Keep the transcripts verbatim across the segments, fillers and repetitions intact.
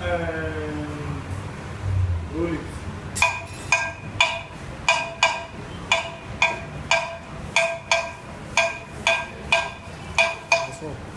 Um, roll it. That's all.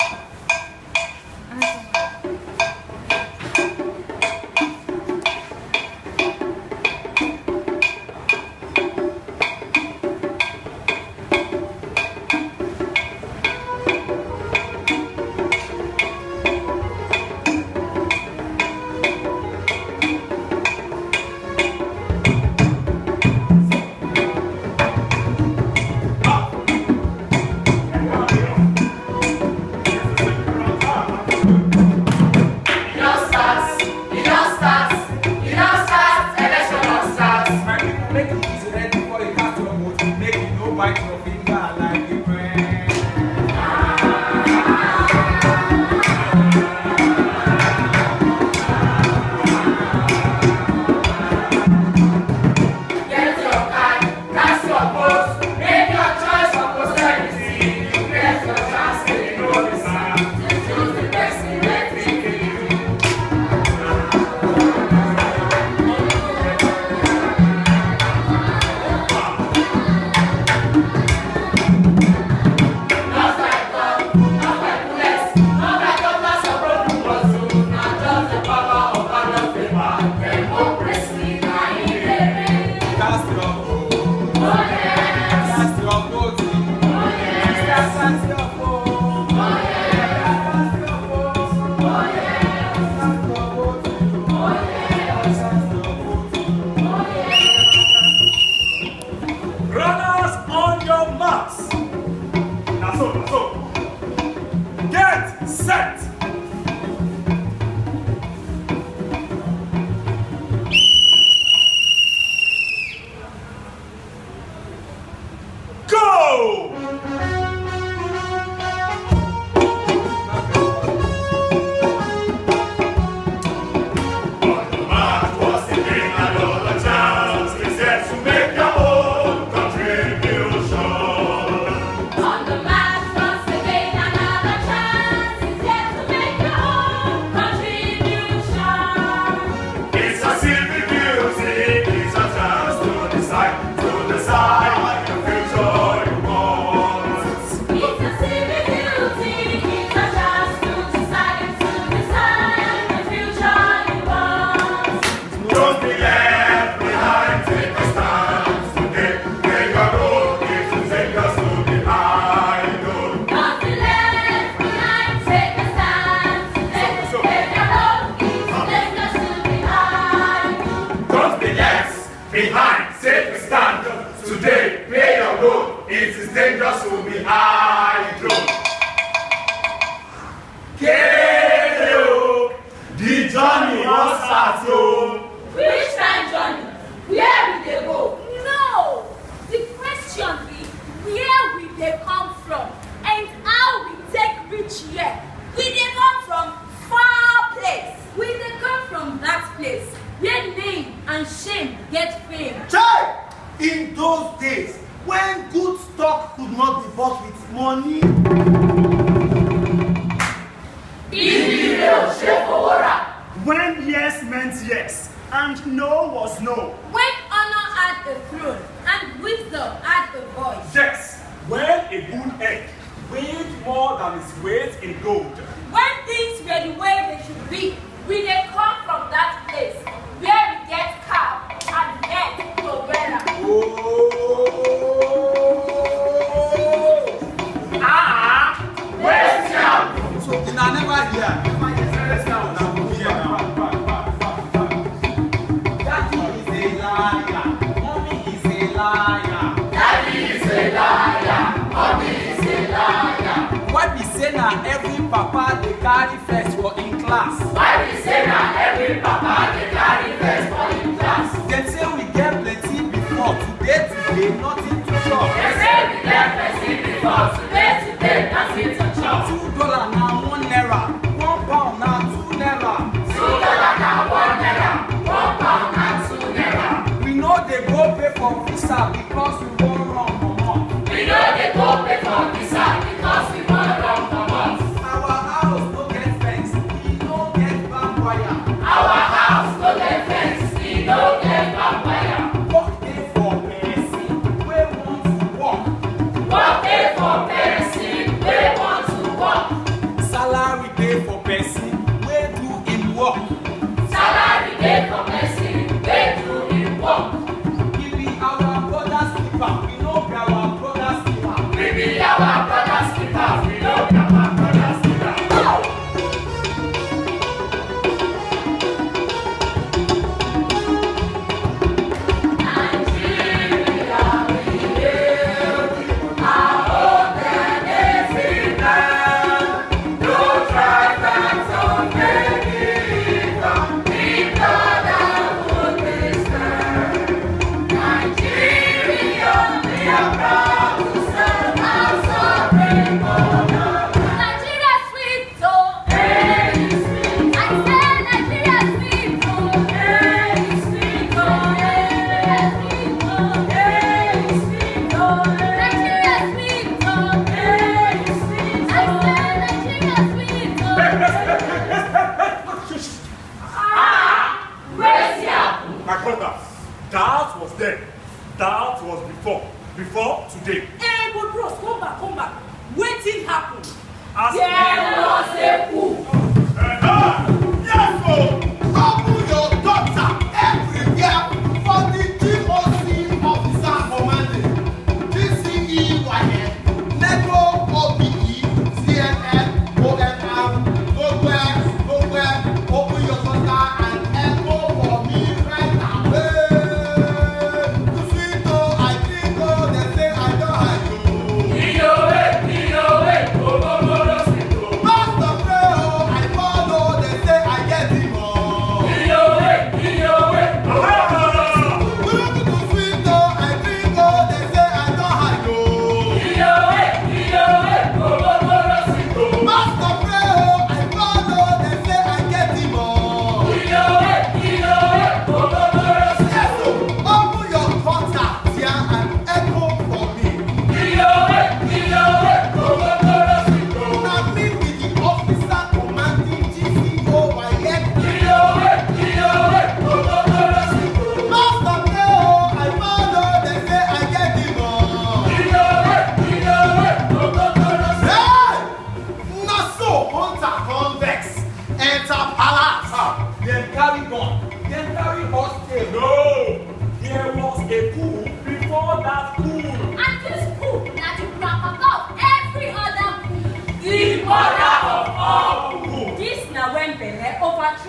Our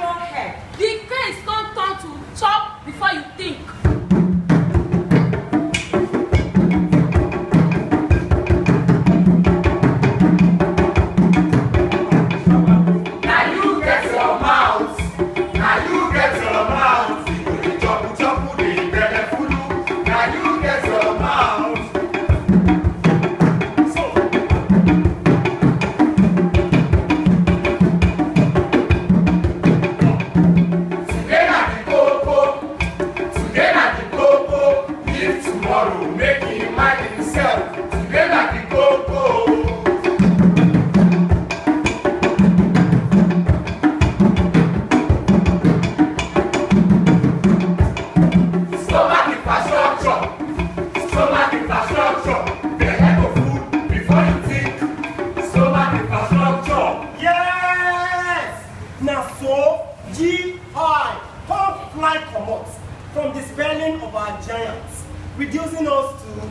no head. The case can't turn to chop before you think. Reducing us to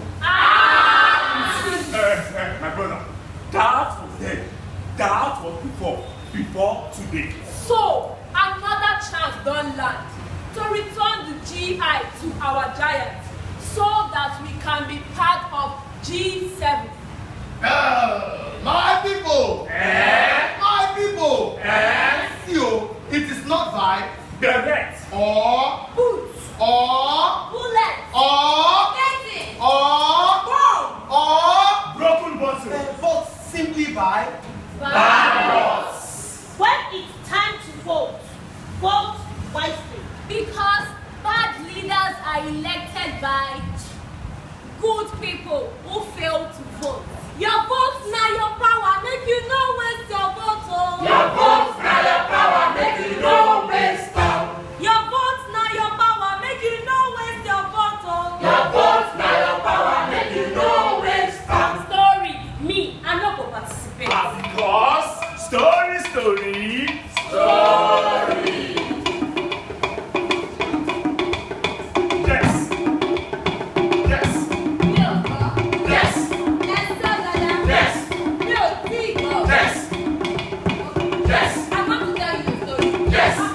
ah! uh, uh, my brother, that was then. That was before. Before today. So another chance don't land to return the G I to our giant so that we can be part of G seven. Uh, my people! Eh? My people! Eh? You, it is not by direct or boots or bullets or getting or bomb or broken bottle. uh, but simply by virus. When it's time to vote, vote wisely. Because bad leaders are elected by good people who fail to vote. Your vote now your power, make you no waste your vote. Oh. Your vote now your power, make you no waste time. Your vote now your power, make you no waste your vote. Oh. Your vote now your power, make you no waste time. Story, me, I no go participate. Of course, story, story, story. Yes. Yes. Yes. Yes. Yes. Yes. I'm going to tell you the story. Yes.